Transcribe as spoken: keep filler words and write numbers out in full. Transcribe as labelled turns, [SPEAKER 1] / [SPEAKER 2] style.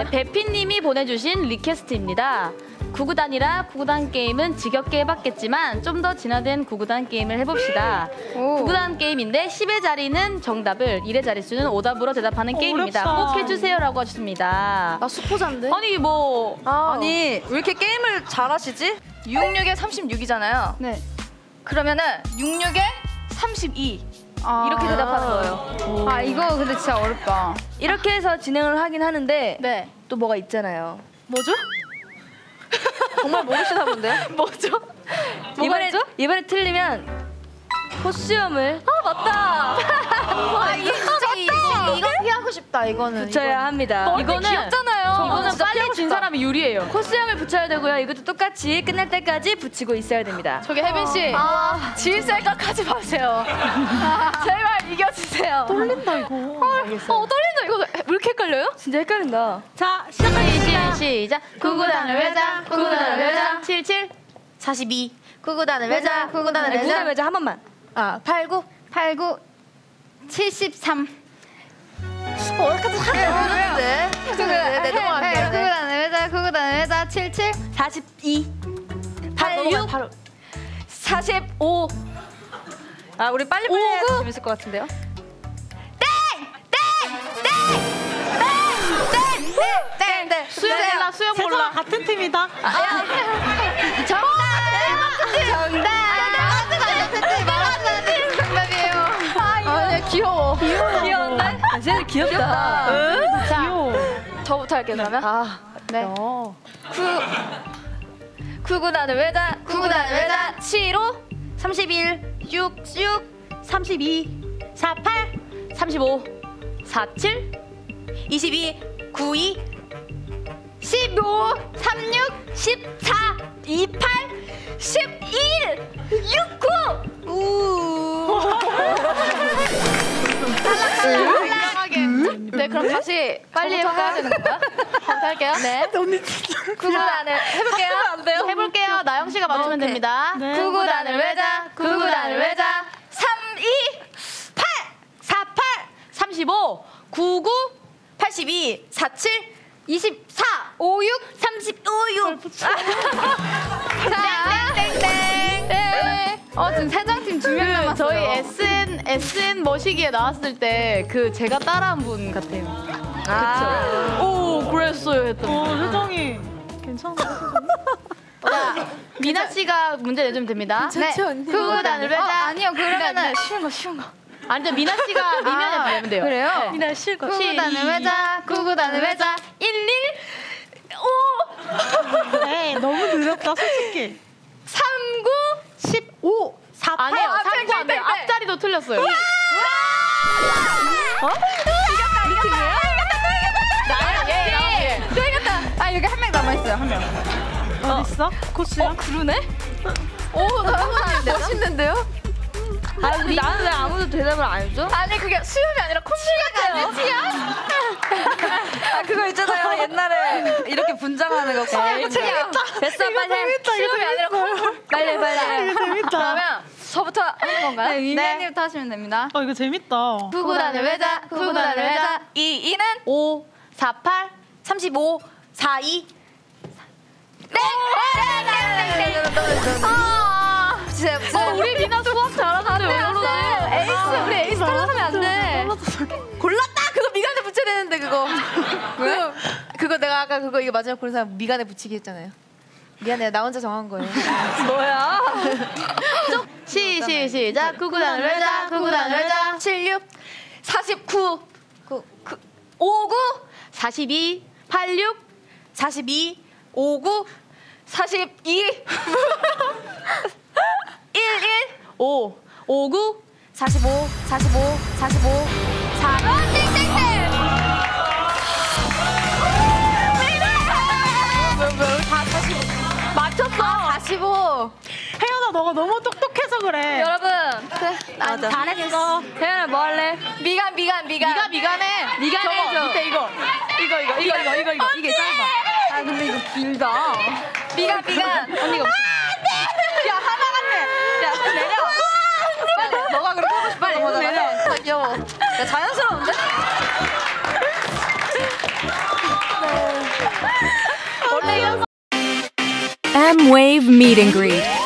[SPEAKER 1] 네, 배피님이 보내주신 리퀘스트입니다. 구구단이라 구구단 게임은 지겹게 해봤겠지만 좀 더 진화된 구구단 게임을 해봅시다. 오. 구구단 게임인데 십의 자리는 정답을, 일의 자릿수는 오답으로 대답하는 오, 게임입니다. 어렵다. 꼭 해주세요라고 하셨습니다.
[SPEAKER 2] 나 수포자인데?
[SPEAKER 1] 아니 뭐
[SPEAKER 2] 아. 아니 왜 이렇게 게임을 잘하시지? 육십육에 삼십육이잖아요.
[SPEAKER 1] 네.
[SPEAKER 2] 그러면은 육십육에 삼십이 아. 이렇게 대답하는 거예요.
[SPEAKER 1] 오. 아 이거 근데 진짜 어렵다.
[SPEAKER 2] 이렇게 해서 진행을 하긴 하는데
[SPEAKER 1] 네.
[SPEAKER 2] 또 뭐가 있잖아요.
[SPEAKER 1] 뭐죠?
[SPEAKER 2] 정말 모르시나 본데?
[SPEAKER 1] 뭐죠?
[SPEAKER 2] 이번에 이번에 틀리면 코수염을
[SPEAKER 1] 아 맞다.
[SPEAKER 3] 아 이게 솔직히 이거 피하고 싶다. 이거는
[SPEAKER 2] 붙여야 합니다.
[SPEAKER 1] 이거는
[SPEAKER 2] 귀엽잖아요.
[SPEAKER 1] 이거는 빨리 진 사람이 유리해요.
[SPEAKER 2] 코수염을 붙여야 되고요. 이것도 똑같이 끝날 때까지 붙이고 있어야 됩니다.
[SPEAKER 1] 저기 혜빈 씨,
[SPEAKER 3] 아.
[SPEAKER 1] 지인 생각하지 마세요. 제발 이겨주세요.
[SPEAKER 3] 떨린다 이거.
[SPEAKER 1] 알겠어요. 어 떨린다. 이거 왜 이렇게 헷갈려요?
[SPEAKER 2] 진짜 헷갈린다.
[SPEAKER 1] 자 시작하겠습니다. 시작. 구구단을 외자, 구구단을 외자. 칠칠.
[SPEAKER 3] 사십이. 구구단을 외자. 구구단을
[SPEAKER 2] 구구단
[SPEAKER 3] 외자.
[SPEAKER 2] 외자 한 번만.
[SPEAKER 3] 아 팔구.
[SPEAKER 1] 팔구. 칠십삼.
[SPEAKER 3] 어 약간 하나 모르는데. 네 넘어갈게요.
[SPEAKER 1] 구구단을 외자, 구구단을 외자. 칠칠.
[SPEAKER 2] 사십이.
[SPEAKER 3] 팔육.
[SPEAKER 2] 사십오. 아 우리 빨리 빨리 해야 재밌을 것 같은데요?
[SPEAKER 3] 땡땡.
[SPEAKER 1] 수영 수영 몰라.
[SPEAKER 4] 같은 팀이다.
[SPEAKER 1] 정답. 정답이에요. 아, 네, 귀여워.
[SPEAKER 2] 귀여운데? 아, 쟤는 귀엽다.
[SPEAKER 1] 응? 자,
[SPEAKER 2] 저부터 할게요 그러면.
[SPEAKER 1] 아, 네.
[SPEAKER 2] 구 구구단을 외자,
[SPEAKER 1] 구구단을 외자.
[SPEAKER 2] 칠오, 삼십일, 육육, 삼십이, 사팔, 삼십오, 사칠, 이십이, 구이, 십오, 삼육, 십사, 이팔, 십일, 육구. 우.
[SPEAKER 1] 탈락하게. 네, 그럼 다시 빨리 해야 되는 건가요? 다시 할게요. 네.
[SPEAKER 4] 언니 진짜.
[SPEAKER 1] 구구단을 해볼게요.
[SPEAKER 2] 안 돼요?
[SPEAKER 1] 해볼게요. 나영 씨가 맞추면
[SPEAKER 2] 오케이.
[SPEAKER 1] 됩니다.
[SPEAKER 4] 네.
[SPEAKER 1] 구구단을 외자, 구구단을 외자. 삼이, 팔, 사팔, 삼십오, 구구,
[SPEAKER 2] 팔십이, 사칠,
[SPEAKER 1] 이십사, 오육,
[SPEAKER 2] 삼십오.
[SPEAKER 1] 땡땡땡땡. 네. 어 지금 세장팀 두 명 남았어요. 저희 에스엔 에스엔 머시기에 나왔을 때 그 제가 따라한 분 같아요.
[SPEAKER 2] 아.
[SPEAKER 1] 그쵸? 오 그랬어요 했던.
[SPEAKER 4] 어, 효정이 괜찮아.
[SPEAKER 1] 자 미나 씨가 문제 내주면 됩니다.
[SPEAKER 3] 괜찮지, 언니?
[SPEAKER 1] 구구단을 외자.
[SPEAKER 3] 어, 아니요, 그러면은
[SPEAKER 1] 쉬운 거 쉬운 거. 아니죠 미나 씨가 미면에 되면 돼요.
[SPEAKER 3] 그래요?
[SPEAKER 1] 네.
[SPEAKER 4] 미나 실거.
[SPEAKER 1] 구구단을 외자, 구구단을 외자. 일일 오,
[SPEAKER 4] 네, 너무 느렸다 솔직히.
[SPEAKER 1] 삼구,
[SPEAKER 4] 십오, 사팔.
[SPEAKER 1] 아니요 삼구 안 돼요. 앞자리도 틀렸어요. 어?
[SPEAKER 2] 이겼다, 이겼다.
[SPEAKER 1] 나야 얘.
[SPEAKER 3] 또 이겼다. 아 여기 한 명 남아 있어요. 한 명.
[SPEAKER 4] 어디 있어? 코스야?
[SPEAKER 1] 그러네?
[SPEAKER 3] 오 너무 멋있는데요?
[SPEAKER 2] 아, 근데 나는 왜 아무도 대답을 안 해줘?
[SPEAKER 3] 아니 그게 수염이 아니라 콧물 같아요.
[SPEAKER 2] 아 그거 있잖아요 옛날에 이렇게 분장하는 거.
[SPEAKER 3] 아, 이거 재밌다.
[SPEAKER 2] 됐어 빨리 해.
[SPEAKER 3] 수염이 아니라 콧물.
[SPEAKER 2] 빨리 빨리 해.
[SPEAKER 4] 이거 재밌다.
[SPEAKER 3] 그러면 저부터 하는 건가요?
[SPEAKER 1] 네, 위메님부터 하시면 됩니다.
[SPEAKER 4] 어 이거 재밌다.
[SPEAKER 1] 구구단을 외자, 구구단을 외자.
[SPEAKER 3] 이 이는
[SPEAKER 1] 오, 사팔,
[SPEAKER 2] 삼십오, 사이.
[SPEAKER 3] 아 진짜
[SPEAKER 1] 어, 우리 리나 수학 잘하는데 왜 그러지?
[SPEAKER 3] 에이스 우리 에이스 따라하면 안 돼. 골랐다. 그거 미간에 붙여야 되는데 그거. 그거 그거 내가 아까 그거 이거 마지막 고른 사람 미간에 붙이기 했잖아요. 미안해요. 나 혼자 정한 거예요.
[SPEAKER 2] 뭐야?
[SPEAKER 1] 시, 시, 시작. 구구단을 외자, 구구단을 외자.
[SPEAKER 3] 칠육 사십구
[SPEAKER 1] 구,
[SPEAKER 3] 구 오구
[SPEAKER 1] 사십이, 팔육,
[SPEAKER 3] 사십이 오구 사십이 일일
[SPEAKER 1] 오, 오구,
[SPEAKER 3] 사십오 사십오 사십오 사 땡땡땡 다 사십오
[SPEAKER 1] 맞췄어.
[SPEAKER 3] 아 사십오
[SPEAKER 4] 혜연아 너가 너무 똑똑해서 그래.
[SPEAKER 3] 여러분 그래
[SPEAKER 2] 맞아.
[SPEAKER 3] 잘했어.
[SPEAKER 2] 혜연아 뭐 할래?
[SPEAKER 3] 미간 미간 미간
[SPEAKER 1] 미가 미간해.
[SPEAKER 2] 미간해
[SPEAKER 1] 저거,
[SPEAKER 2] 줘.
[SPEAKER 1] 밑에 이거. 이거, 이거, 이거, 이거, 이거, 이거. 이게 짧아.
[SPEAKER 2] 아 근데 이거 길다.
[SPEAKER 3] 미간 미간
[SPEAKER 1] 언니가 무슨.
[SPEAKER 2] 야 하나 같네. 야 손 내려. 빨리 너가 그렇게 하고 싶어. 빨리 손 내려.
[SPEAKER 3] 아, 귀여워.
[SPEAKER 2] 야 자연스러운데?
[SPEAKER 3] 네.
[SPEAKER 5] M-Wave Meet and Greet.